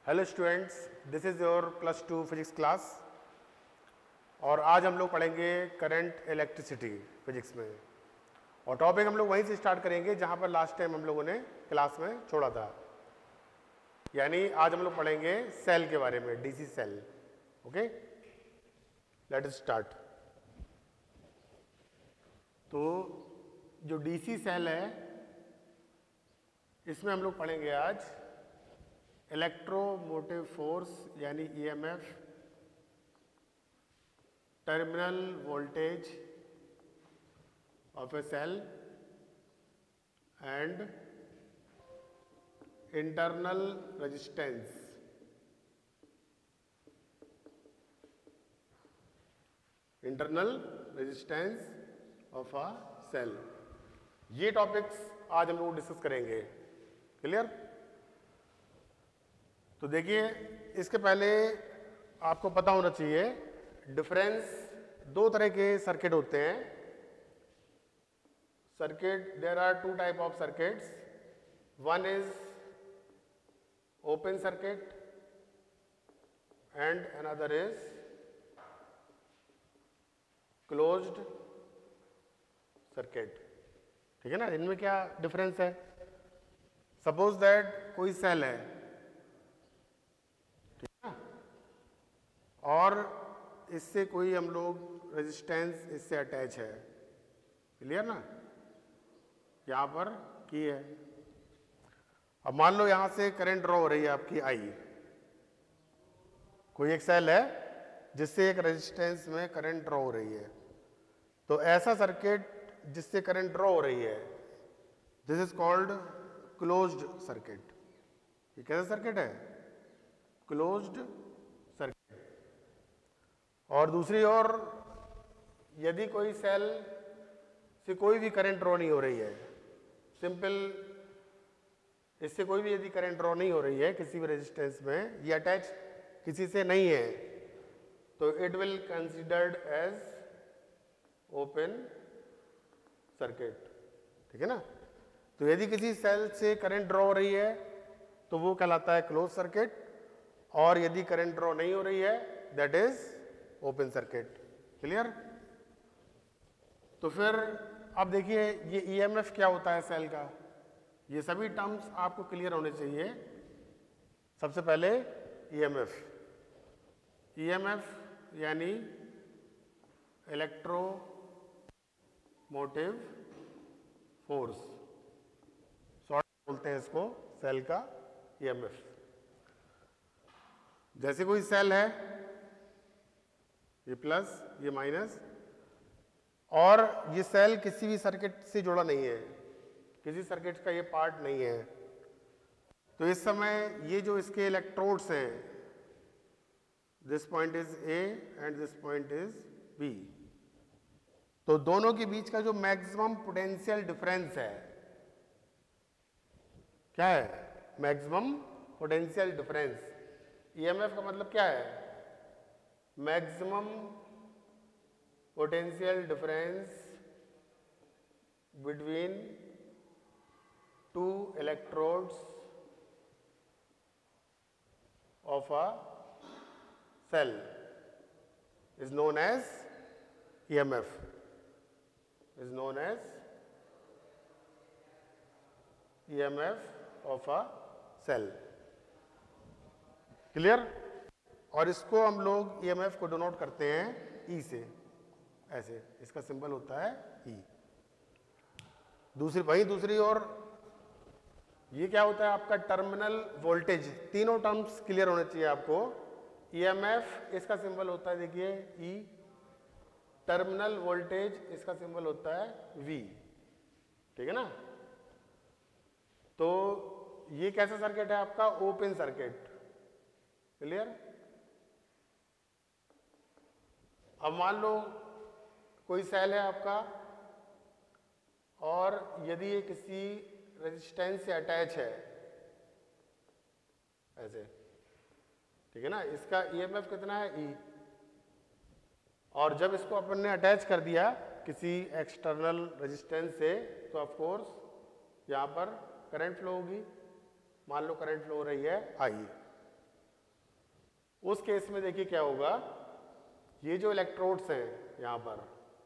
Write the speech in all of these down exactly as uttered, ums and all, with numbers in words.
Hello students, this is your plus two physics class और आज हम लोग पढ़ेंगे करंट इलेक्ट्रिसिटी फिजिक्स में। और टॉपिक हम लोग वहीं से स्टार्ट करेंगे जहां पर लास्ट टाइम हम लोगों ने क्लास में छोड़ा था। यानी आज हम लोग पढ़ेंगे सेल के बारे में, DC cell. Okay, let us start. तो जो डीसी सेल है इसमें हम लोग पढ़ेंगे आज इलेक्ट्रोमोटिव फोर्स यानी EMF, terminal voltage of a cell and internal resistance. Internal resistance of a cell, ये टॉपिक्स आज हम लोग डिस्कस करेंगे। क्लियर? तो देखिए, इसके पहले आपको पता होना चाहिए डिफरेंस, दो तरह के सर्किट होते हैं। Circuit, there are two type of circuits. One is open circuit and another is closed circuit. ठीक है ना? इनमें क्या डिफरेंस है? सपोज दैट कोई सेल है और इससे कोई हम लोग रेजिस्टेंस इससे अटैच है। क्लियर ना? यहां पर की है। अब मान लो यहां से करंट ड्रॉ हो रही है आपकी आई। कोई एक सेल है जिससे एक रेजिस्टेंस में करंट ड्रॉ हो रही है। तो ऐसा सर्किट जिससे करंट ड्रॉ हो रही है, this is called closed circuit. ये कैसा सर्किट है? Closed circuit. और दूसरी ओर यदि कोई सेल से कोई भी करंट ड्रॉ नहीं हो रही है, सिंपल, इससे कोई भी यदि करंट ड्रॉ नहीं हो रही है किसी भी रेजिस्टेंस में, ये अटैच किसी से नहीं है, तो it will considered as open circuit. ठीक है ना? तो यदि किसी सेल से करंट ड्रॉ हो रही है तो वो कहलाता है क्लोज सर्किट, और यदि करंट ड्रॉ नहीं हो रही है that is open circuit. Clear? तो फिर अब देखिए, ये ईएमएफ क्या होता है सेल का, ये सभी टर्म्स आपको क्लियर होने चाहिए। सबसे पहले ईएमएफ, ईएमएफ यानी इलेक्ट्रो मोटिव फोर्स, शॉर्ट बोलते हैं इसको सेल का ईएमएफ। जैसे कोई सेल है, ये प्लस ये माइनस, और ये सेल किसी भी सर्किट से जुड़ा नहीं है, किसी सर्किट का ये पार्ट नहीं है। तो इस समय ये जो इसके इलेक्ट्रोड्स हैं, this point is A and this point is B, तो दोनों के बीच का जो मैक्सिमम पोटेंशियल डिफरेंस है, क्या है? Maximum potential difference. ईएमएफ का मतलब क्या है? Maximum potential difference between two electrodes of a cell is known as E M F, is known as E M F of a cell. Clear? और इसको हम लोग E M F को denote करते हैं E से, ऐसे, इसका सिंबल होता है E। दूसरी वही दूसरी ओर ये क्या होता है आपका टर्मिनल वोल्टेज। तीनों टर्म्स क्लियर होने चाहिए आपको। E M F इसका सिंबल होता है, देखिए E, टर्मिनल वोल्टेज इसका सिंबल होता है V। ठीक है ना? तो ये कैसा सर्किट है आपका? Open circuit. क्लियर? अब मान लो कोई सेल है आपका और यदि ये किसी रेजिस्टेंस से अटैच है, ऐसे, ठीक है ना? इसका ईएमएफ कितना है? E। और जब इसको अपन ने अटैच कर दिया किसी एक्सटर्नल रेजिस्टेंस से, तो ऑफ कोर्स यहाँ पर करंट फ्लो होगी। मान लो करंट फ्लो हो रही है आई। उस केस में देखिए क्या होगा, ये जो इलेक्ट्रोड्स हैं यहाँ पर,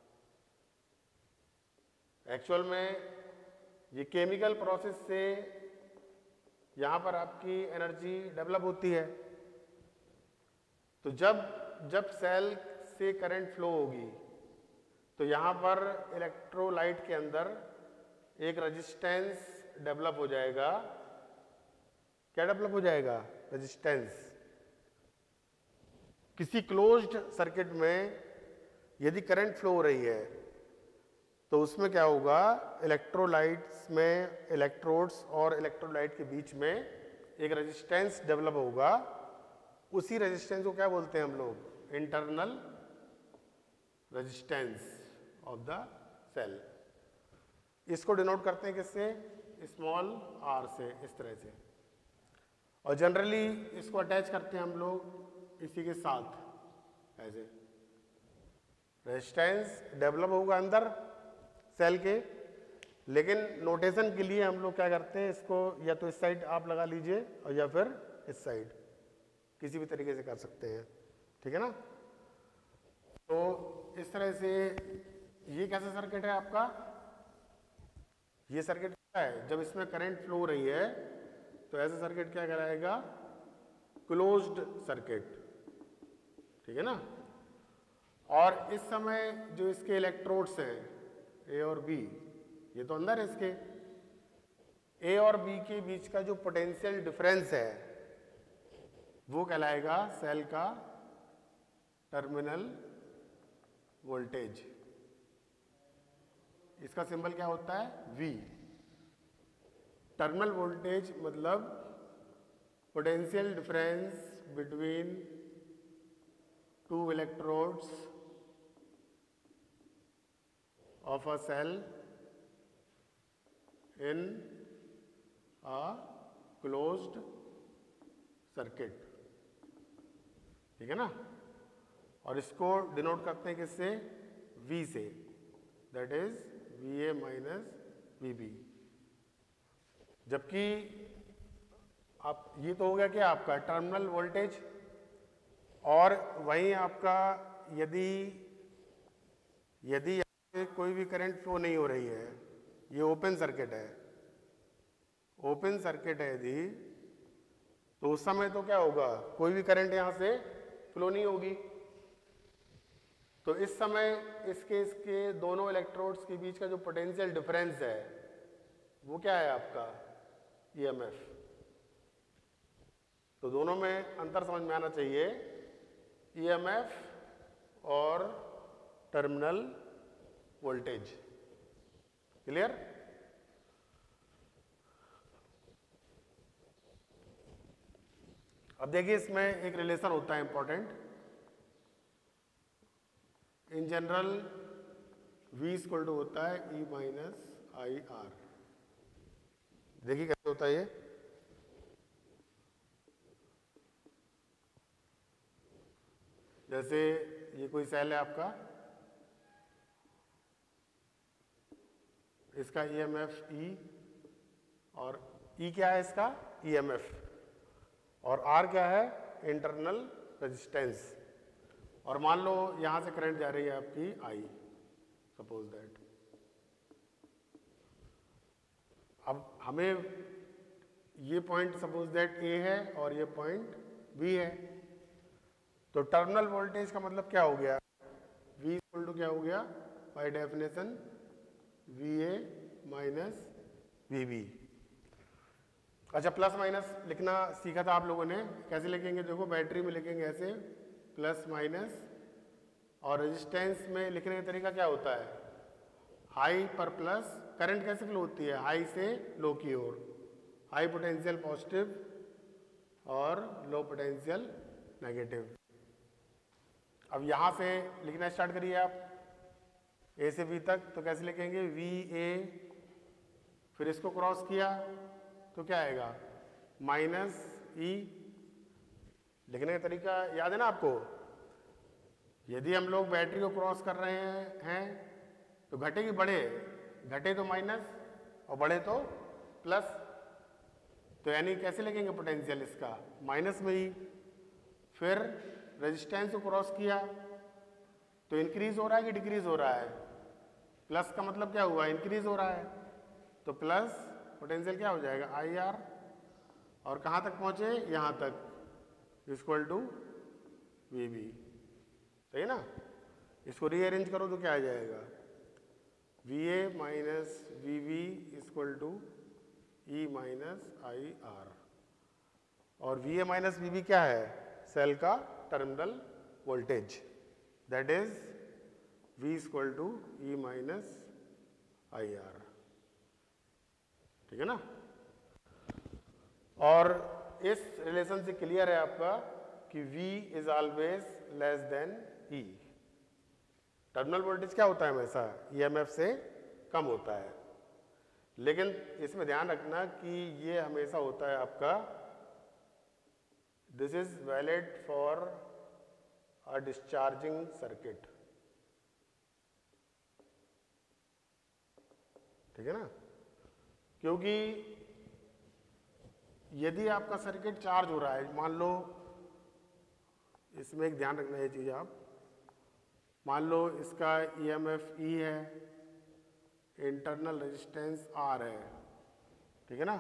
एक्चुअल में ये केमिकल प्रोसेस से यहाँ पर आपकी एनर्जी डेवलप होती है। तो जब जब सेल से करंट फ्लो होगी तो यहाँ पर इलेक्ट्रोलाइट के अंदर एक रेजिस्टेंस डेवलप हो जाएगा। क्या डेवलप हो जाएगा? रेजिस्टेंस। किसी क्लोज्ड सर्किट में यदि करंट फ्लो हो रही है तो उसमें क्या होगा, इलेक्ट्रोलाइट्स में इलेक्ट्रोड्स और इलेक्ट्रोलाइट के बीच में एक रेजिस्टेंस डेवलप होगा। उसी रेजिस्टेंस को क्या बोलते हैं हम लोग? Internal resistance of the cell. इसको डिनोट करते हैं किससे? स्मॉल आर से, इस तरह से। और जनरली इसको अटैच करते हैं हम लोग इसी के साथ, ऐसे। रेजिस्टेंस डेवलप होगा अंदर सेल के, लेकिन नोटेशन के लिए हम लोग क्या करते हैं, इसको या तो इस साइड आप लगा लीजिए और या फिर इस साइड, किसी भी तरीके से कर सकते हैं, ठीक है ना। तो इस तरह से ये कैसा सर्किट है आपका? ये सर्किट क्या है? जब इसमें करंट फ्लो हो रही है तो ऐसा सर्किट क्या कहलाएगा? क्लोज्ड सर्किट, ठीक है ना। और इस समय जो इसके इलेक्ट्रोड्स हैं ए और बी, ये तो अंदर है इसके, ए और बी के बीच का जो पोटेंशियल डिफरेंस है वो कहलाएगा सेल का टर्मिनल वोल्टेज। इसका सिंबल क्या होता है? V। टर्मिनल वोल्टेज मतलब potential difference between two electrodes of a cell in a closed circuit, ठीक है ना। और इसको डिनोट करते हैं किससे? V से, that is V A minus V B. जबकि आप, ये तो हो गया क्या आपका टर्मिनल वोल्टेज, और वहीं आपका यदि यदि कोई भी करंट फ्लो नहीं हो रही है, ये ओपन सर्किट है, ओपन सर्किट है यदि, तो उस समय तो क्या होगा, कोई भी करंट यहां से फ्लो नहीं होगी। तो इस समय इसके इसके दोनों इलेक्ट्रोड्स के बीच का जो पोटेंशियल डिफरेंस है वो क्या है आपका? ईएमएफ। तो दोनों में अंतर समझ में आना चाहिए, ईएमएफ और टर्मिनल वोल्टेज। क्लियर? अब देखिए इसमें एक रिलेशन होता है important. In general V equal to होता है E माइनस आई आर। देखिए कैसे होता है ये। जैसे ये कोई सेल है आपका, इसका ईएमएफ E, और E क्या है इसका? ईएमएफ, और R क्या है? Internal resistance. और मान लो यहां से करंट जा रही है आपकी I, सपोज दैट। अब हमें ये पॉइंट सपोज दैट A है और ये पॉइंट B है, तो टर्मिनल वोल्टेज का मतलब क्या हो गया? V इक्वल टू क्या हो गया? By definition V A minus V B. अच्छा, प्लस माइनस लिखना सीखा था आप लोगों ने, कैसे लिखेंगे? देखो बैटरी में लिखेंगे ऐसे, प्लस माइनस, और रेजिस्टेंस में लिखने का तरीका क्या होता है? हाई पर प्लस। करंट कैसे फ्लो होती है? हाई से लो की ओर, हाई पोटेंशियल पॉजिटिव और लो पोटेंशियल नेगेटिव। अब यहां से लिखना स्टार्ट करिए आप, ए से बी तक, तो कैसे लिखेंगे? वी ए, फिर इसको क्रॉस किया तो क्या आएगा? Minus E. लिखने का तरीका याद है ना आपको? यदि हम लोग बैटरी को क्रॉस कर रहे हैं तो घटे की बढ़े, घटे तो माइनस और बढ़े तो प्लस। तो यानी कैसे लिखेंगे पोटेंशियल इसका? माइनस में ही। फिर रेजिस्टेंस को क्रॉस किया तो इंक्रीज हो रहा है कि डिक्रीज हो रहा है? प्लस का मतलब क्या हुआ? इंक्रीज हो रहा है। तो प्लस पोटेंशियल क्या हो जाएगा? आई आर, और कहाँ तक पहुँचे? यहाँ तक, इक्वल टू वी बी। सही है ना? इसको रीअरेंज करो तो क्या आ जाएगा? V A minus V B equal to E minus I R. और V A minus V B क्या है? सेल का terminal voltage, that is V equal to E minus I R. ठीक है ना? और इस रिलेशन से क्लियर है आपका कि V is always less than E। Terminal voltage क्या होता है? हमेशा ई एम एफ से कम होता है। लेकिन इसमें ध्यान रखना कि ये हमेशा होता है आपका, this is valid for a discharging circuit. ठीक है ना? क्योंकि यदि आपका सर्किट चार्ज हो रहा है, मान लो, इसमें एक ध्यान रखना ये चीज, आप मान लो इसका ई एम एफ ई है, इंटरनल रेजिस्टेंस आर है, ठीक है ना,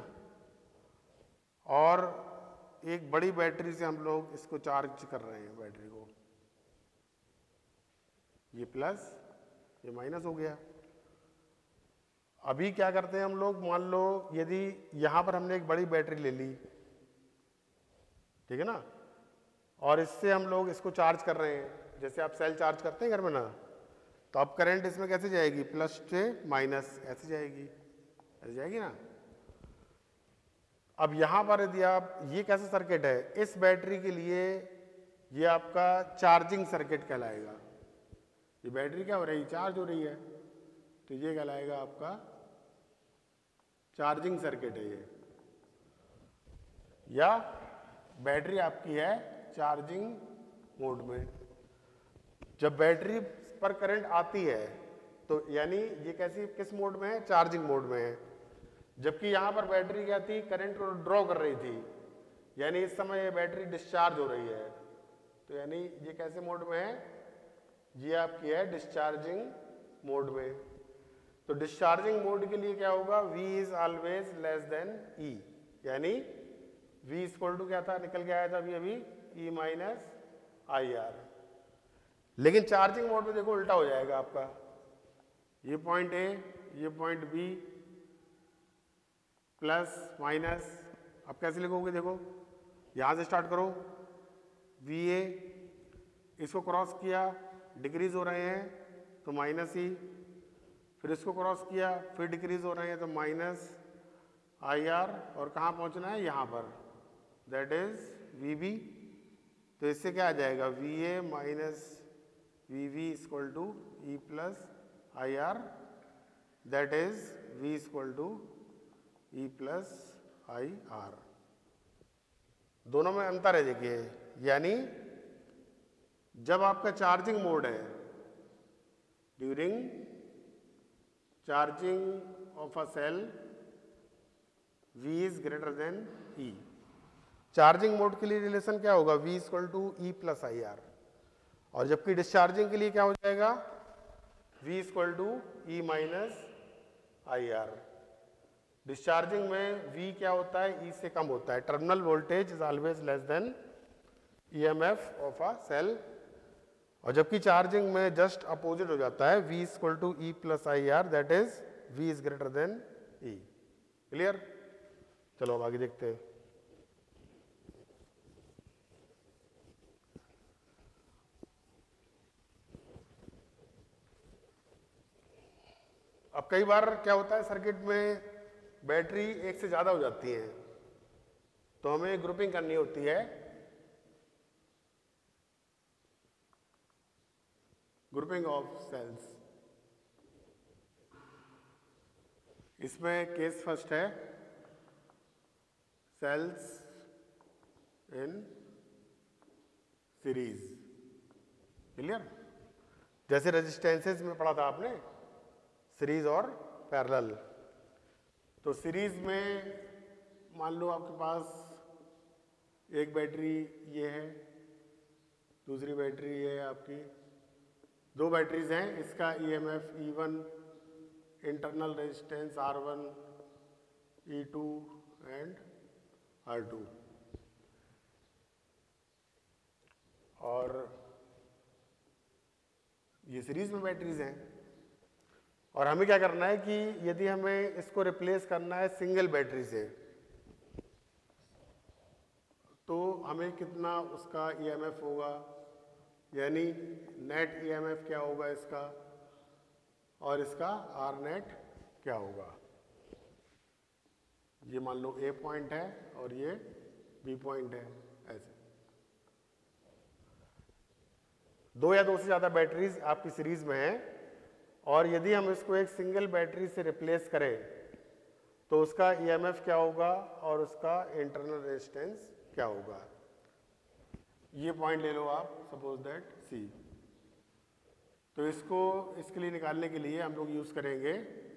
और एक बड़ी बैटरी से हम लोग इसको चार्ज कर रहे हैं, बैटरी को, ये प्लस ये माइनस हो गया। अभी क्या करते हैं हम लोग, मान लो यदि यहां पर हमने एक बड़ी बैटरी ले ली, ठीक है ना, और इससे हम लोग इसको चार्ज कर रहे हैं, जैसे आप सेल चार्ज करते हैं घर में ना, तो अब करंट इसमें कैसे जाएगी? प्लस से माइनस ऐसे जाएगी, ऐसे जाएगी ना। अब यहां पर यदि आप, ये कैसा सर्किट है? इस बैटरी के लिए ये आपका चार्जिंग सर्किट कहलाएगा। ये बैटरी क्या हो रही है? चार्ज हो रही है, तो ये कहलाएगा आपका चार्जिंग सर्किट है ये। या बैटरी आपकी है चार्जिंग मोड में। जब बैटरी पर करंट आती है तो यानी ये कैसी, किस मोड में है? चार्जिंग मोड में है। जबकि यहां पर बैटरी क्या थी? करंट को ड्रॉ कर रही थी, यानी इस समय ये बैटरी डिस्चार्ज हो रही है, तो यानी ये कैसे मोड में है? ये आपकी है डिस्चार्जिंग मोड में। तो डिस्चार्जिंग मोड के लिए क्या होगा? V is always less than E, यानी V इक्वल टू क्या था? निकल के आया था अभी अभी E माइनस आई आर। लेकिन चार्जिंग मोड में देखो उल्टा हो जाएगा आपका, ये पॉइंट ए, ये पॉइंट बी, प्लस माइनस। अब कैसे लिखोगे? देखो यहां से स्टार्ट करो, वी ए, इसको क्रॉस किया, डिक्रीज हो रहे हैं तो माइनस ई, फिर इसको क्रॉस किया, फिर डिक्रीज हो रहे हैं तो माइनस आई आर, और कहाँ पहुंचना है? यहाँ पर, दैट इज वी बी। तो इससे क्या आ जाएगा? V A minus V V equal to E plus I R, that is V equal to E plus I R. दोनों में अंतर है देखिए, यानी जब आपका चार्जिंग मोड है, during charging of a cell V is greater than E। Charging mode के लिए रिलेशन क्या होगा? V equal to E plus I R. और जबकि डिस्चार्जिंग के लिए क्या हो जाएगा? V equal to E minus I R. Discharging में V क्या होता है? E से कम होता है। Terminal voltage is always less than E M F of a cell. और जबकि चार्जिंग में जस्ट अपोजिट हो जाता है, V equal to E plus I R, that is V is greater than E। Clear? चलो अब आगे देखते हैं। अब कई बार क्या होता है, सर्किट में बैटरी एक से ज्यादा हो जाती है, तो हमें ग्रुपिंग करनी होती है। ग्रुपिंग ऑफ सेल्स, इसमें केस फर्स्ट है सेल्स इन सीरीज। क्लियर? जैसे रेजिस्टेंसेस में पढ़ा था आपने, सीरीज और पैरेलल। तो सीरीज में मान लो आपके पास एक बैटरी ये है, दूसरी बैटरी है आपकी, दो बैटरीज हैं, इसका EMF E one, internal resistance R one, E two and R two, और ये सीरीज में बैटरीज हैं। और हमें क्या करना है कि यदि हमें इसको रिप्लेस करना है सिंगल बैटरी से, तो हमें कितना उसका ईएमएफ होगा, यानी नेट ईएमएफ क्या होगा इसका, और इसका आर नेट क्या होगा। ये मान लो ए पॉइंट है और ये बी पॉइंट है, ऐसे दो या दो से ज़्यादा बैटरीज आपकी सीरीज में है, और यदि हम इसको एक सिंगल बैटरी से रिप्लेस करें तो उसका ईएमएफ क्या होगा और उसका इंटरनल रेजिस्टेंस क्या होगा। ये पॉइंट ले लो आप, सपोज दैट सी। तो इसको इसके लिए निकालने के लिए हम लोग यूज़ करेंगे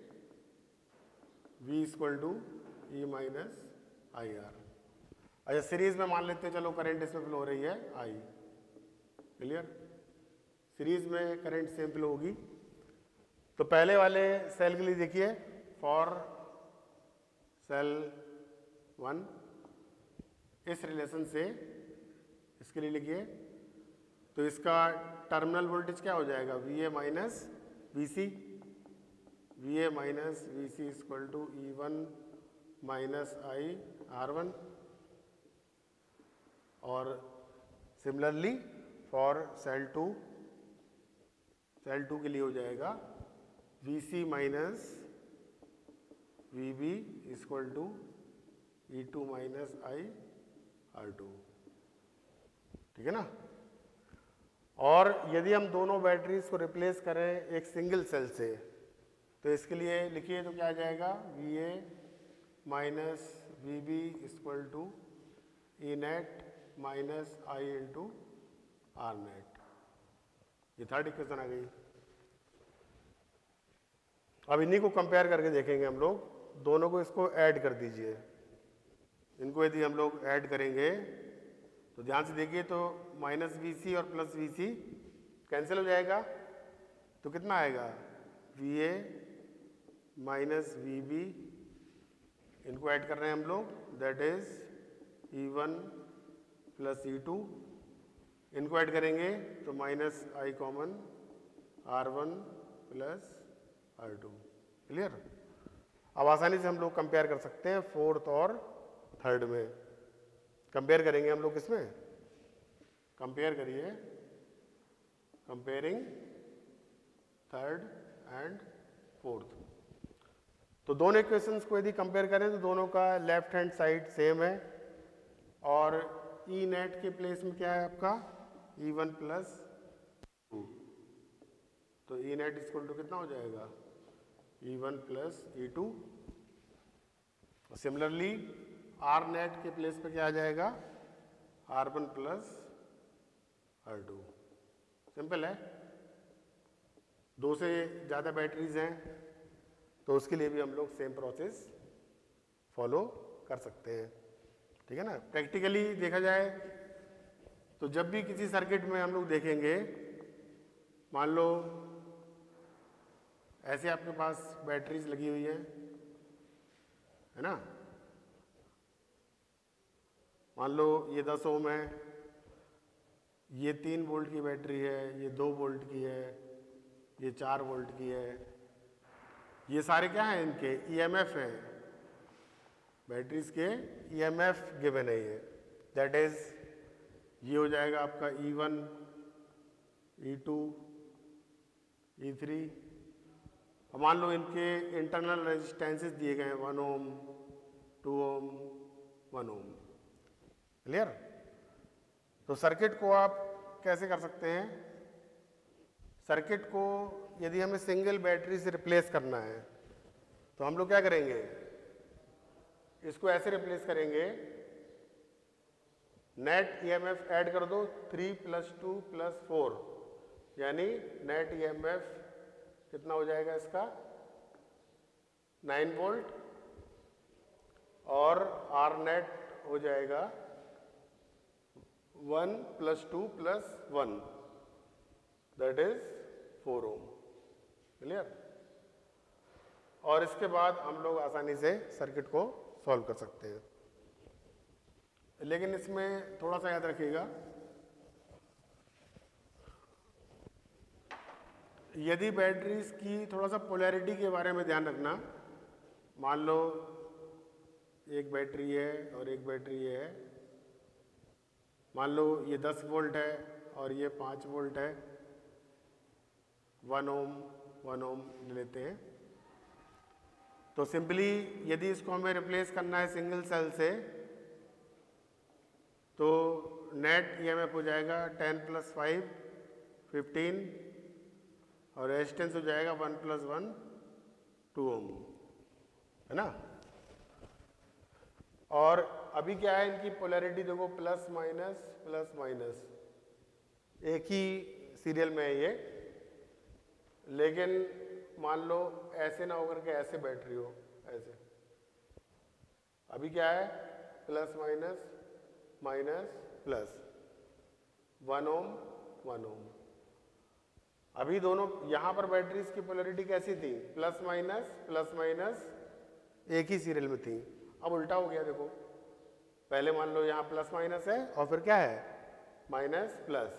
V equal to E minus I R. अच्छा, सीरीज में मान लेते हैं, चलो करंट इसमें फ्लो हो रही है आई, क्लियर। सीरीज में करंट सेम फ्लो होगी। तो पहले वाले सेल के लिए देखिए, फॉर सेल वन इस रिलेशन से इसके लिए लिखिए, तो इसका टर्मिनल वोल्टेज क्या हो जाएगा, V A minus V C, V A minus V C equal to E one minus I R one. और similarly for cell two, cell two के लिए हो जाएगा V C minus V B equal to E two minus I R two, ठीक है ना। और यदि हम दोनों बैटरीज को रिप्लेस करें एक सिंगल सेल से, तो इसके लिए लिखिए, तो क्या आ जाएगा, V A minus V B equal to E net minus I into R net. ये थर्ड इक्वेशन आ गई। अब इन्हीं को कंपेयर करके देखेंगे हम लोग, दोनों को इसको ऐड कर दीजिए। इनको यदि हम लोग ऐड करेंगे तो ध्यान से देखिए, तो माइनस वी सी और प्लस वी सी कैंसिल हो जाएगा, तो कितना आएगा, V A minus V B, इनको ऐड कर रहे हैं हम लोग, that is E one plus E two. इनको ऐड करेंगे तो minus I common, R one plus R two, clear. अब आसानी से हम लोग कंपेयर कर सकते हैं फोर्थ और थर्ड में। कंपेयर करेंगे हम लोग किसमें, कंपेयर करिए, कंपेयरिंग थर्ड एंड फोर्थ। तो दोनों इक्वेशंस को यदि कंपेयर करें तो दोनों का लेफ्ट हैंड साइड सेम है, और ई नेट के प्लेस में क्या है आपका, ई वन प्लस टू, तो ई नेट इक्वल टू कितना हो जाएगा, E one plus E two. Similarly R net के प्लेस पे क्या आ जाएगा, R one plus R two. Simple है। दो से ज़्यादा बैटरीज हैं तो उसके लिए भी हम लोग सेम प्रोसेस फॉलो कर सकते हैं, ठीक है ना। प्रैक्टिकली देखा जाए तो जब भी किसी सर्किट में हम लोग देखेंगे, मान लो ऐसे आपके पास बैटरीज लगी हुई है, है ना। मान लो ये दस ओम है, ये तीन वोल्ट की बैटरी है, ये दो वोल्ट की है, ये चार वोल्ट की है। ये सारे क्या हैं, इनके ईएमएफ हैं, बैटरीज के ईएमएफ गिवन है ये, दैट इज ये हो जाएगा आपका E one, E two, E three. मान लो इनके इंटरनल रेजिस्टेंसेस दिए गए हैं, one ohm, two ohm, one ohm, clear. तो सर्किट को आप कैसे कर सकते हैं, सर्किट को यदि हमें सिंगल बैटरी से रिप्लेस करना है तो हम लोग क्या करेंगे, इसको ऐसे रिप्लेस करेंगे, नेट ईएमएफ ऐड कर दो, three plus two plus four, यानी नेट ईएमएफ कितना हो जाएगा इसका, नाइन वोल्ट, और आर नेट हो जाएगा one plus two plus one, that is four ohm. Clear? और इसके बाद हम लोग आसानी से सर्किट को सॉल्व कर सकते हैं। लेकिन इसमें थोड़ा सा याद रखिएगा, यदि बैटरीज की थोड़ा सा पोलैरिटी के बारे में ध्यान रखना। मान लो एक बैटरी है और एक बैटरी है, मान लो ये दस वोल्ट है और ये पाँच वोल्ट है, वन ओम वन ओम लेते हैं। तो सिंपली यदि इसको हमें रिप्लेस करना है सिंगल सेल से, तो नेट ईएमएफ हो जाएगा टेन प्लस फाइव फिफ्टीन, और रेजिस्टेंस हो जाएगा one plus one two ohm, है ना। और अभी क्या है, इनकी पोलैरिटी देखो, प्लस माइनस प्लस माइनस, एक ही सीरियल में है ये। लेकिन मान लो ऐसे ना होकर के ऐसे बैटरी हो, ऐसे। अभी क्या है, plus minus minus plus, one ohm one ohm. अभी दोनों यहां पर बैटरीज की पोलैरिटी कैसी थी, प्लस माइनस प्लस माइनस, एक ही सीरियल में थी। अब उल्टा हो गया, देखो, पहले मान लो यहां प्लस माइनस है और फिर क्या है, माइनस प्लस।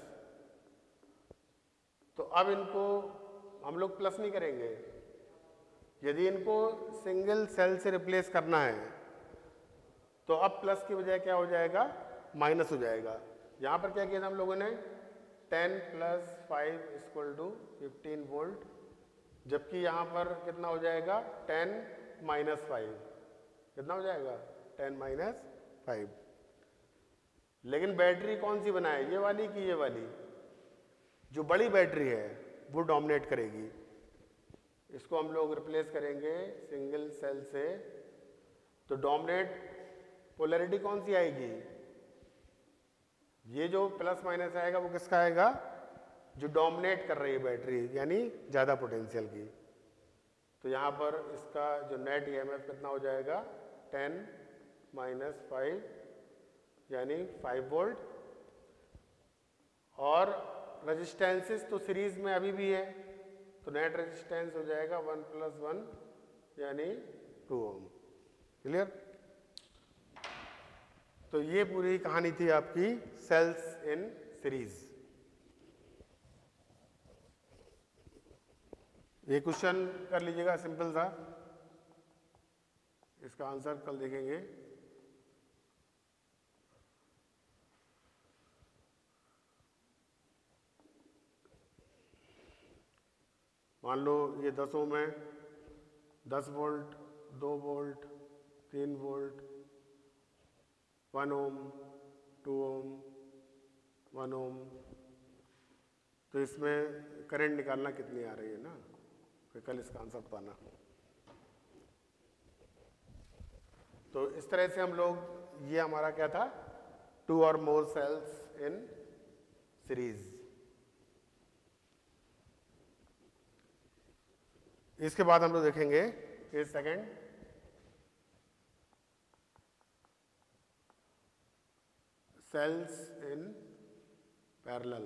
तो अब इनको हम लोग प्लस नहीं करेंगे। यदि इनको सिंगल सेल से रिप्लेस करना है तो अब प्लस की बजाय क्या हो जाएगा, माइनस हो जाएगा। यहां पर क्या किया था हम लोगों ने, ten plus five equal to fifteen volt, जबकि यहां पर कितना हो जाएगा, टेन माइनस फाइव, कितना हो जाएगा, टेन माइनस फाइव। लेकिन बैटरी कौन सी बनाए, ये वाली कि ये वाली? जो बड़ी बैटरी है वो डोमिनेट करेगी। इसको हम लोग रिप्लेस करेंगे सिंगल सेल से, तो डोमिनेट पोलैरिटी कौन सी आएगी, ये जो प्लस माइनस आएगा वो किसका आएगा, जो डोमिनेट कर रही है बैटरी, यानी ज्यादा पोटेंशियल की। तो यहां पर इसका जो नेट ईएमएफ कितना हो जाएगा, टेन माइनस फाइव, यानी फाइव वोल्ट। और रेजिस्टेंसेस तो सीरीज में अभी भी है, तो नेट रेजिस्टेंस हो जाएगा वन प्लस वन, यानी टू ओम। क्लियर? तो ये पूरी कहानी थी आपकी सेल्स इन सीरीज। ये क्वेश्चन कर लीजिएगा, सिंपल सा, इसका आंसर कल देखेंगे। मान लो ये दस ओम है, दस वोल्ट, दो वोल्ट, तीन volt, one ohm, two ohm, one ohm. तो इसमें करंट निकालना कितनी आ रही है ना, फिर कल इसका आंसर बताना। तो इस तरह से हम लोग, ये हमारा क्या था, टू और मोर सेल्स इन सीरीज। इसके बाद हम लोग देखेंगे case second, cells in parallel.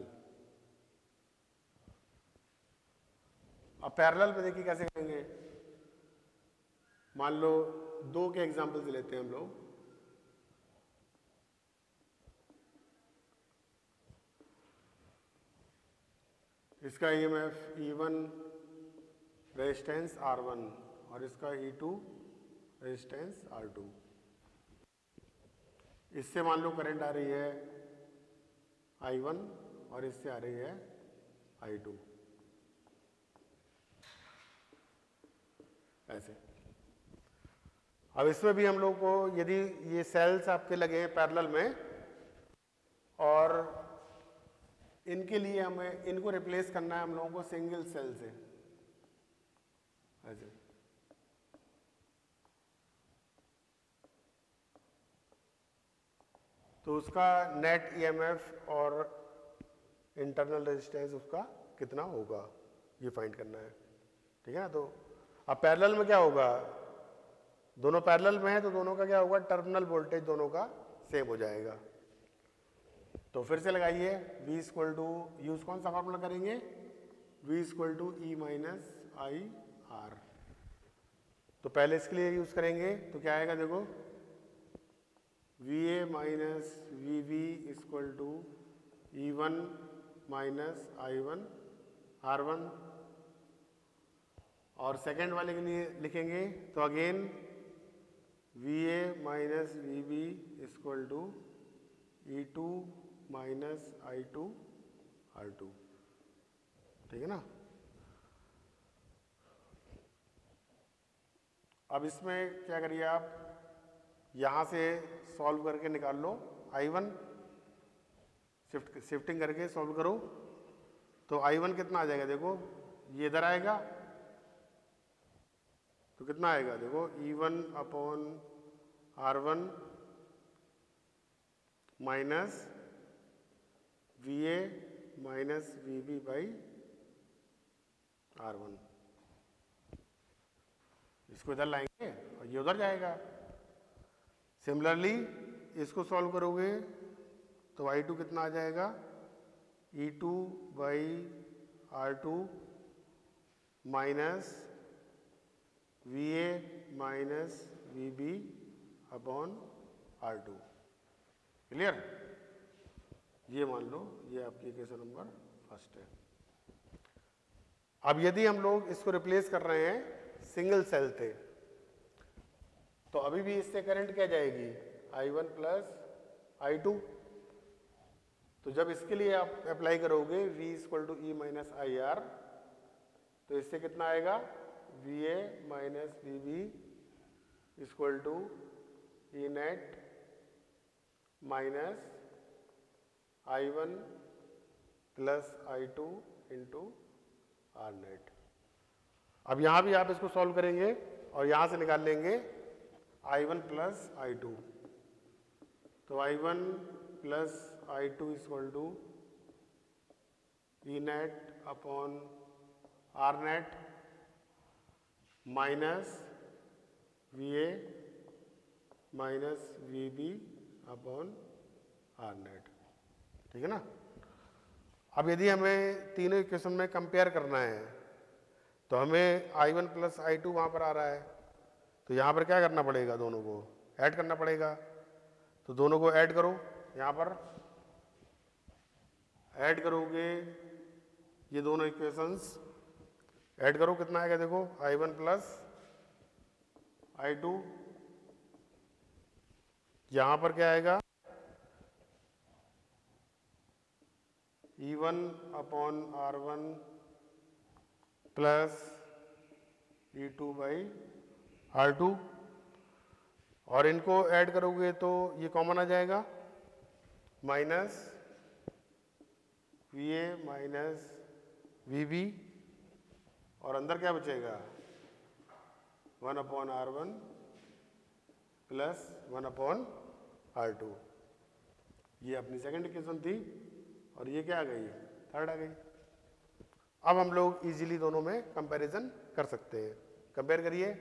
अब पैरेलल पे देखिए कैसे करेंगे। मान लो दो के एग्जांपल्स लेते हैं हम लोग। इसका EMF E one resistance R one और इसका E two resistance R two. इससे मान लो करंट आ रही है आई वन और इससे आ रही है आई टू, ऐसे। अब इसमें भी हम लोग को, यदि ये सेल्स आपके लगे हैं पैरेलल में और इनके लिए हमें इनको रिप्लेस करना है हम लोगों को सिंगल सेल से, ऐसे। तो उसका नेट ईएमएफ और इंटरनल रेजिस्टेंस उसका कितना होगा, ये फाइंड करना है, ठीक है ना। तो अब पैरेलल में क्या होगा, दोनों पैरेलल में है तो दोनों का क्या होगा, टर्मिनल वोल्टेज दोनों का सेम हो जाएगा। तो फिर से लगाइए, v इक्वल टू, यूज कौन सा फॉर्मूला करेंगे, v equal to E minus I R. तो पहले इसके लिए यूज करेंगे तो क्या आएगा देखो, V A minus V V equal to E one minus I one R one. और सेकेंड वाले के लिए लिखेंगे तो again V A minus V B equal to E two minus I two R two. ठीक है ना। अब इसमें क्या करिए आप, यहाँ से सॉल्व करके निकाल लो आई वन, शिफ्ट शिफ्टिंग करके सॉल्व करो तो आई वन कितना आ जाएगा देखो, ये इधर आएगा तो कितना आएगा देखो, E one upon R one minus V A minus V B by R one. इसको इधर लाएंगे और ये उधर जाएगा। सिमिलरली इसको सॉल्व करोगे तो आई टू कितना आ जाएगा, E two by R two minus V A minus V B upon R two. Clear. ये मान लो ये आपकी इक्वेशन नंबर फर्स्ट है। अब यदि हम लोग इसको रिप्लेस कर रहे हैं सिंगल सेल थे तो अभी भी इससे करंट क्या जाएगी, I one plus I two. तो जब इसके लिए आप अप्लाई करोगे V equal to E minus I R तो इससे कितना आएगा, V A minus V B equal to E net minus I one plus I two into R net. अब यहां भी आप इसको सॉल्व करेंगे और यहां से निकाल लेंगे I one plus I two. तो I one plus I two equal to E net upon R net minus V A minus V B upon R net. ठीक है ना। अब यदि हमें तीनों इक्वेशन में कंपेयर करना है तो हमें I one plus I two वहाँ पर आ रहा है तो यहाँ पर क्या करना पड़ेगा, दोनों को ऐड करना पड़ेगा। तो दोनों को ऐड करो, यहाँ पर ऐड करोगे ये दोनों इक्वेशंस ऐड करो, कितना आएगा देखो, I one plus I two, यहाँ पर क्या आएगा, E one upon R one plus E two by R two. और इनको ऐड करोगे तो ये कॉमन आ जाएगा, minus V A minus V B और अंदर क्या बचेगा, one upon R one plus one upon R two. ये अपनी सेकंड इक्वेशन थी और ये क्या आ गई, थर्ड आ गई। अब हम लोग इजीली दोनों में कंपैरिजन कर सकते हैं। कंपेयर करिए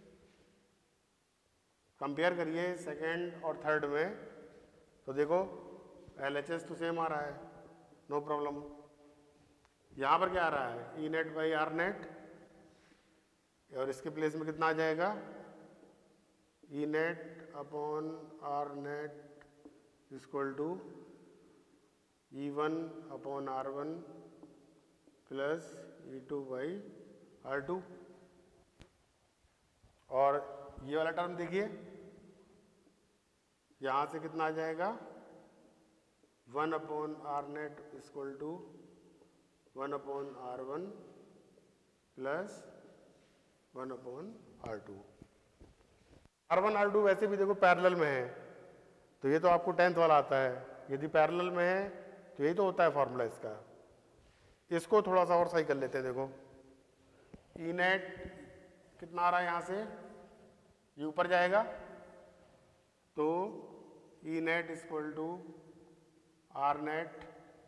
कंपेयर करिए सेकेंड और थर्ड में तो देखो एल एच एस तो सेम आ रहा है, नो प्रॉब्लम। यहाँ पर क्या आ रहा है, E net by R net और इसके प्लेस में कितना आ जाएगा, E net upon R net equal to E one upon R one plus E two by R two. और ये वाला टर्म देखिए, यहाँ से कितना आ जाएगा, one upon R net equal to one upon R one plus one upon R two. R one R two वैसे भी देखो पैरेलल में है तो ये तो आपको टेंथ वाला आता है, यदि पैरेलल में है तो यही तो होता है फॉर्मूला इसका। इसको थोड़ा सा और सही कर लेते हैं। देखो ई नेट कितना आ रहा है, यहाँ से ये ऊपर जाएगा तो E net equal to R net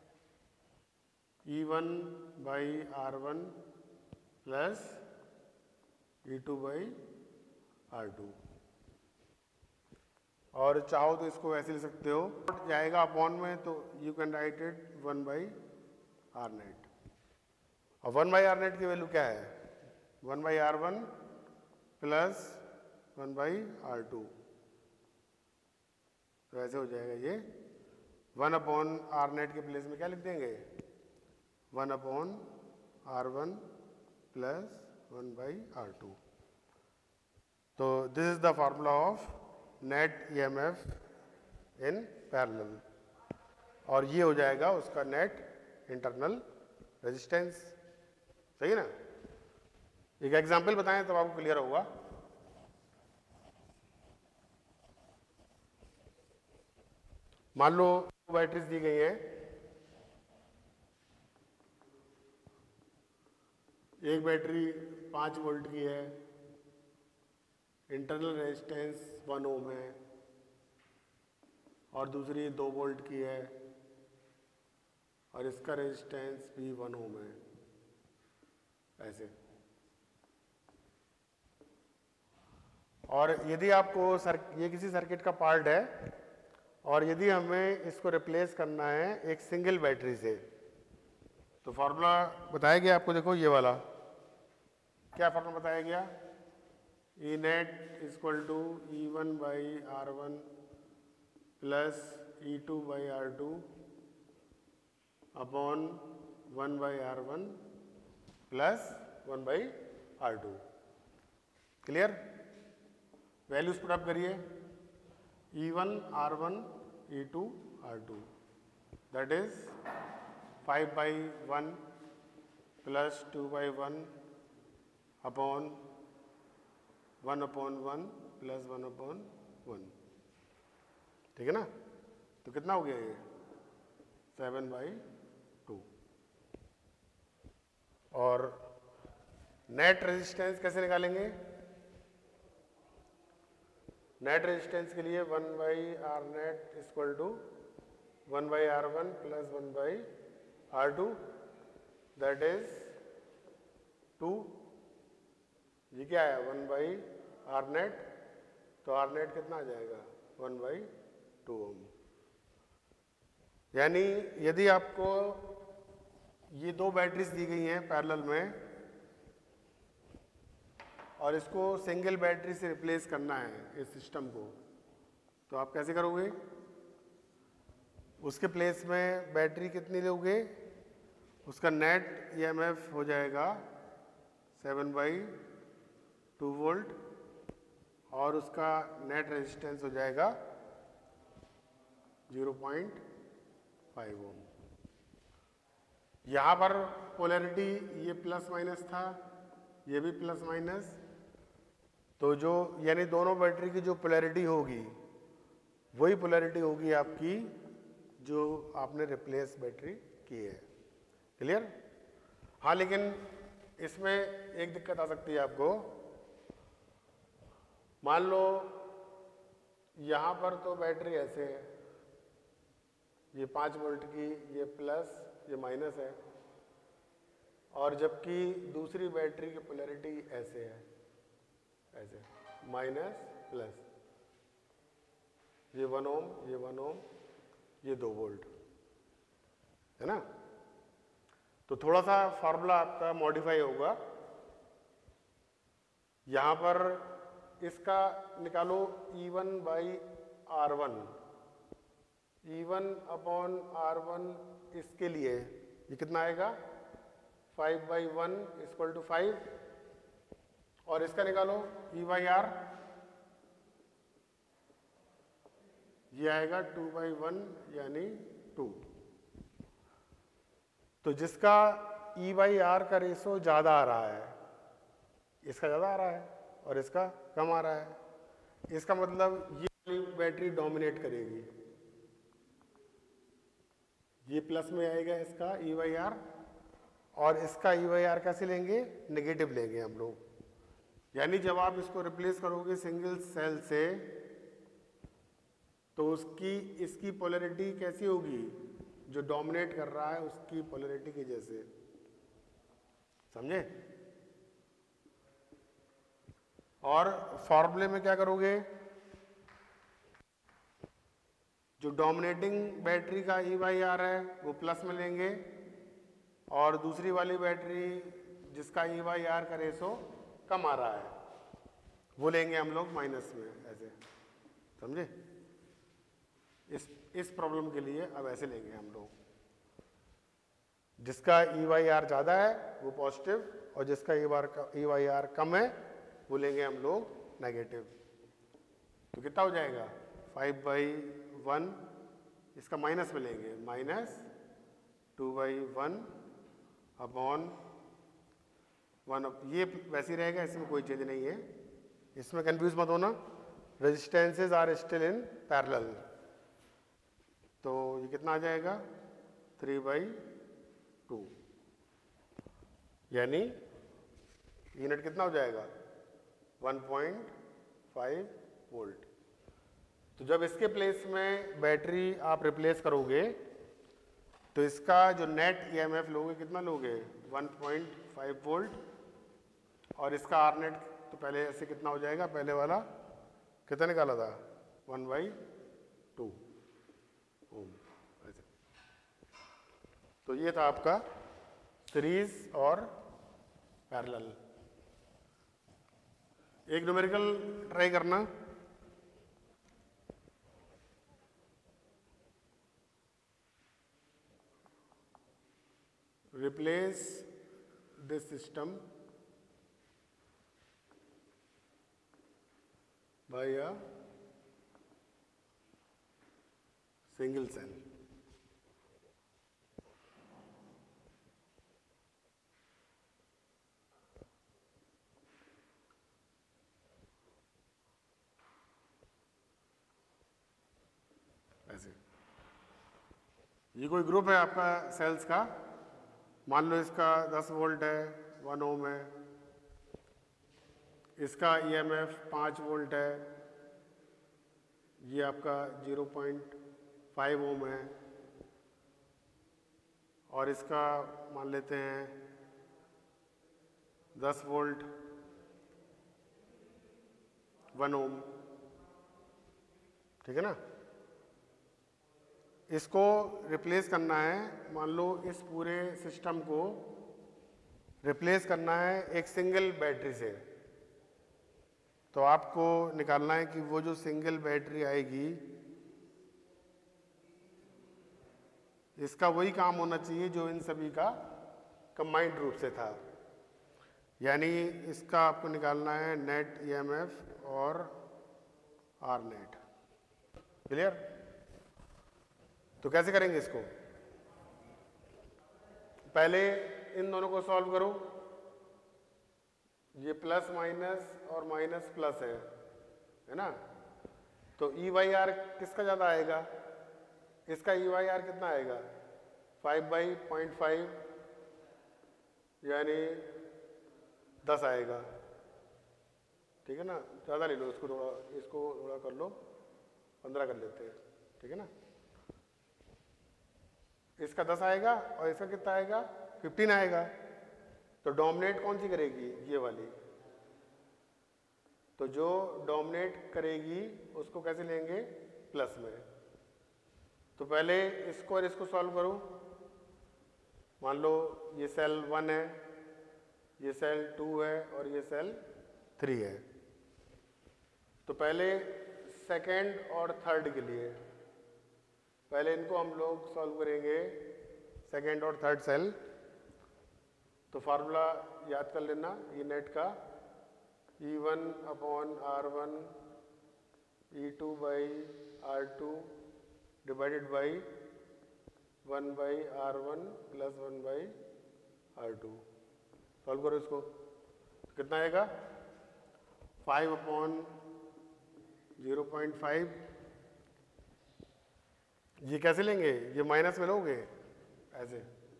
E one by R one plus E two by R two. और चाहो तो इसको ऐसे लिख सकते हो, जाएगा अपॉन में, तो you can write it one by R net. और वन बाई आर नेट की वैल्यू क्या है? One by R one plus one by R two. तो ऐसे हो जाएगा ये, वन अपॉन आर नेट के प्लेस में क्या लिख देंगे? One upon R one plus one by R two. तो this is the formula of net E M F in parallel, और ये हो जाएगा उसका नेट इंटरनल रेजिस्टेंस। सही है ना? एक एग्जांपल बताएं तब आपको क्लियर होगा। मान लो बैटरीज दी गई हैं, एक बैटरी पाँच वोल्ट की है, इंटरनल रेजिस्टेंस वन ओम है, और दूसरी दो वोल्ट की है और इसका रेजिस्टेंस भी वन ओम है। ऐसे, और यदि आपको सर ये किसी सर्किट का पार्ट है और यदि हमें इसको रिप्लेस करना है एक सिंगल बैटरी से, तो फॉर्मूला बताया गया आपको, देखो ये वाला। क्या फॉर्मूला बताया गया? E net equal to E one by R one plus E two by R two upon one by R one plus one by R two. Clear? Values put up करिए, E one R one E two R two, that is five by one plus two by one upon one upon one plus one upon one. ठीक है ना? तो कितना हो गया ये? Seven by to. और नेट रेजिस्टेंस कैसे निकालेंगे? नेट रेजिस्टेंस के लिए one by R net equal to one by R one plus one by R two, that is two. ये क्या है? वन बाई आर नेट, तो आर नेट कितना आ जाएगा? One by two ohm. यानी यदि आपको ये दो बैटरीज दी गई हैं पैरेलल में और इसको सिंगल बैटरी से रिप्लेस करना है इस सिस्टम को, तो आप कैसे करोगे? उसके प्लेस में बैटरी कितनी लोगे? उसका नेट ई एम एफ हो जाएगा सेवन बाई टू वोल्ट और उसका नेट रेजिस्टेंस हो जाएगा ज़ीरो पॉइंट फाइव ओम। यहाँ पर पोलैरिटी ये प्लस माइनस था, ये भी प्लस माइनस, तो जो यानी दोनों बैटरी की जो पोलैरिटी होगी वही पोलैरिटी होगी आपकी जो आपने रिप्लेस बैटरी की है। क्लियर? हाँ, लेकिन इसमें एक दिक्कत आ सकती है आपको। मान लो यहाँ पर तो बैटरी ऐसे है, ये पाँच वोल्ट की, ये प्लस ये माइनस है, और जबकि दूसरी बैटरी की पोलैरिटी ऐसे है, ऐसे माइनस प्लस, ये वन ओम, ये वन ओम, ये दो वोल्ट है ना? तो थोड़ा सा फॉर्मूला आपका मॉडिफाई होगा। यहाँ पर इसका निकालो E one by R one, E one upon R one, इसके लिए ये कितना आएगा? Five by one equal to five, और इसका निकालो ई बाई आर, ये आएगा टू बाई वन यानी टू। तो जिसका ई बाई आर का रेशो ज़्यादा आ रहा है, इसका ज़्यादा आ रहा है और इसका कम आ रहा है, इसका मतलब ये बैटरी डोमिनेट करेगी। ये प्लस में आएगा इसका ई बाई आर, और इसका ई बाई आर कैसे लेंगे? नेगेटिव लेंगे हम लोग। यानी जब आप इसको रिप्लेस करोगे सिंगल सेल से, तो उसकी इसकी पोलैरिटी कैसी होगी? जो डोमिनेट कर रहा है उसकी पोलैरिटी के जैसे। समझे? और फॉर्मूले में क्या करोगे? जो डोमिनेटिंग बैटरी का ई वाई आर है वो प्लस में लेंगे, और दूसरी वाली बैटरी जिसका ई वाई आर का रेशो कम आ रहा है वो लेंगे हम लोग माइनस में, ऐसे समझे। इस इस प्रॉब्लम के लिए अब ऐसे लेंगे हम लोग, जिसका ई वाई आर ज़्यादा है वो पॉजिटिव, और जिसका ई वाई का ई वाई आर कम है वो लेंगे हम लोग नेगेटिव। तो कितना हो जाएगा, फाइव बाई वन, इसका माइनस में लेंगे, minus two by one upon one. ये वैसे ही रहेगा, इसमें कोई चेंज नहीं है, इसमें कंफ्यूज मत होना। Resistances are still in parallel, तो ये कितना आ जाएगा, थ्री बाई टू, यानी यूनिट कितना हो जाएगा, वन पॉइंट फाइव वोल्ट। तो जब इसके प्लेस में बैटरी आप रिप्लेस करोगे तो इसका जो नेट ईएमएफ लोगे कितना लोगे, वन पॉइंट फाइव वोल्ट, और इसका आर नेट तो पहले ऐसे कितना हो जाएगा, पहले वाला कितना निकाला था, वन बाई टू ओम ऐसे। तो ये था आपका सीरीज और पैरेलल। एक न्यूमेरिकल ट्राई करना, replace this system by a single cell. ऐसे ये कोई ग्रुप है आपका सेल्स का, मान लो इसका दस वोल्ट है, वन ओम है, इसका ईएमएफ पाँच वोल्ट है, ये आपका ज़ीरो पॉइंट फाइव ओम है, और इसका मान लेते हैं दस वोल्ट, वन ओम, ठीक है ना। इसको रिप्लेस करना है, मान लो इस पूरे सिस्टम को रिप्लेस करना है एक सिंगल बैटरी से, तो आपको निकालना है कि वो जो सिंगल बैटरी आएगी इसका वही काम होना चाहिए जो इन सभी का कंबाइंड रूप से था, यानी इसका आपको निकालना है नेट ईएमएफ और आर नेट। क्लियर। तो कैसे करेंगे इसको, पहले इन दोनों को सॉल्व करो, ये प्लस माइनस और माइनस प्लस है है ना। तो ई वाई आर किसका ज़्यादा आएगा, इसका ई वाई आर कितना आएगा, फाइव बाई पॉइंट फाइव यानी दस आएगा, ठीक है ना। ज़्यादा ले लो इसको, थोड़ा इसको थोड़ा कर लो, पंद्रह कर लेते हैं, ठीक है ना। इसका दस आएगा और इसका कितना आएगा, फिफ्टीन आएगा। तो डोमिनेट कौन सी करेगी, ये वाली। तो जो डोमिनेट करेगी उसको कैसे लेंगे, प्लस में। तो पहले इसको और इसको सॉल्व करो, मान लो ये सेल वन है, ये सेल टू है और ये सेल थ्री है। तो पहले सेकेंड और थर्ड के लिए पहले इनको हम लोग सॉल्व करेंगे, सेकेंड और थर्ड सेल। तो फार्मूला याद कर लेना, ये नेट का E one upon R one E two by R two divided by one by R one plus one by R two. Solve करो इसको, तो कितना आएगा, five upon zero point five. ये कैसे लेंगे, ये माइनस में लोगे ऐसे,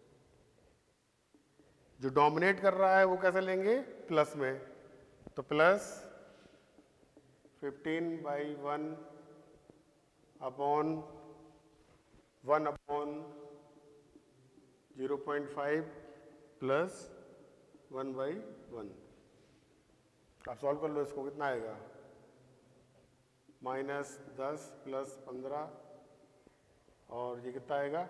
जो डोमिनेट कर रहा है वो कैसे लेंगे, प्लस में। तो plus fifteen by one upon one upon zero point five plus one by one. आप सॉल्व कर लो इसको, कितना आएगा, माइनस दस प्लस पंद्रह और ये कितना आएगा,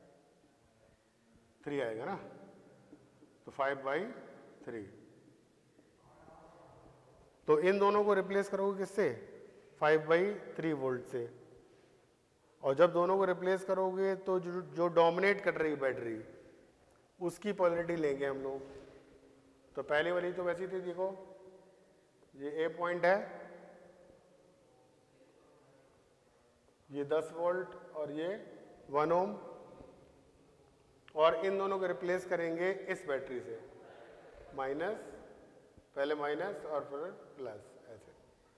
थ्री आएगा ना, तो फाइव बाई थ्री। तो इन दोनों को रिप्लेस करोगे किससे, फाइव बाई थ्री वोल्ट से। और जब दोनों को रिप्लेस करोगे तो जो जो डोमिनेट कर रही बैटरी उसकी पोलैरिटी लेंगे हम लोग। तो पहले वाली तो वैसी थी, देखो ये ए पॉइंट है, ये दस वोल्ट और ये वन ओम, और इन दोनों को रिप्लेस करेंगे इस बैटरी से, माइनस, पहले माइनस और फिर प्लस ऐसे।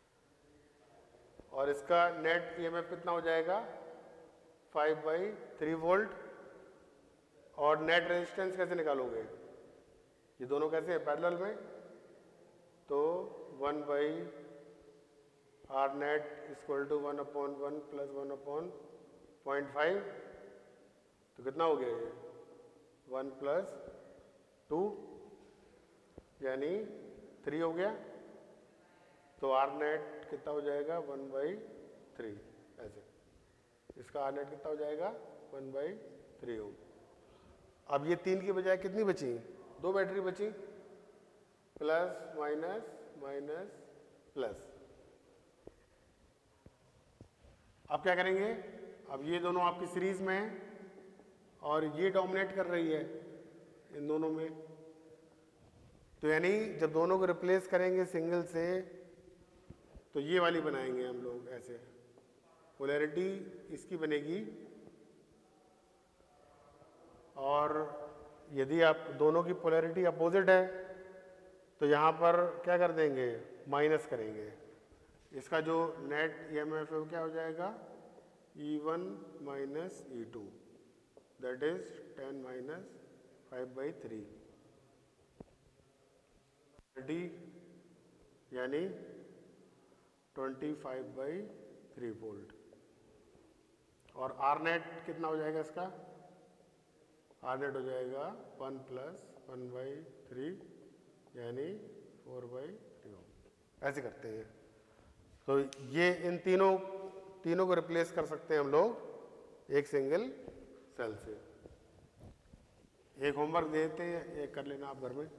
और इसका नेट ईएमएफ कितना हो जाएगा, फाइव बाई थ्री वोल्ट। और नेट रेजिस्टेंस कैसे निकालोगे, ये दोनों कैसे है पैरेलल में, तो one by R net equal to one upon one plus one upon point five, तो कितना हो गया ये, वन प्लस टू यानी थ्री हो गया। तो आर नेट कितना हो जाएगा, वन बाई थ्री ऐसे। इसका आर नेट कितना हो जाएगा, वन बाई थ्री हो। अब ये तीन की बजाय कितनी बची, दो बैटरी बची, प्लस माइनस माइनस प्लस। अब क्या करेंगे, अब ये दोनों आपकी सीरीज में है और ये डोमिनेट कर रही है इन दोनों में, तो यानी जब दोनों को रिप्लेस करेंगे सिंगल से तो ये वाली बनाएंगे हम लोग ऐसे, पोलैरिटी इसकी बनेगी। और यदि आप दोनों की पोलैरिटी अपोजिट है तो यहाँ पर क्या कर देंगे, माइनस करेंगे। इसका जो नेट ईएमएफ है वो क्या हो जाएगा, E one minus E two, that is ten minus five by three D, यानी twenty five by three volt. और आर नेट कितना हो जाएगा इसका, आर नेट हो जाएगा one plus one by three यानी फोर बाई थ्री। ऐसे करते हैं। तो ये इन तीनों तीनों को रिप्लेस कर सकते हैं हम लोग एक सिंगल सेल से। एक होमवर्क देते हैं, एक कर लेना आप घर में।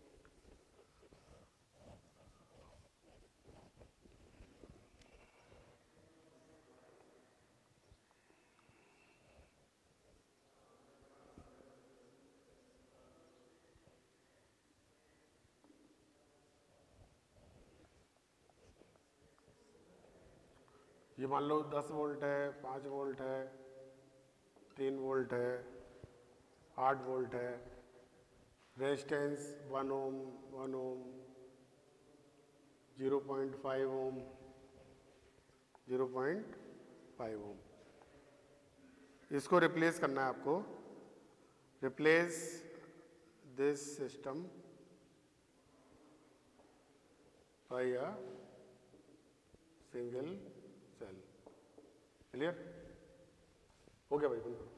ये मान लो दस वोल्ट है, पाँच वोल्ट है, तीन वोल्ट है, आठ वोल्ट है, resistance one ohm, one ohm, zero point five ohm, zero point five ohm. इसको रिप्लेस करना है आपको। Replace this system by a single cell. Clear हो गया भाई?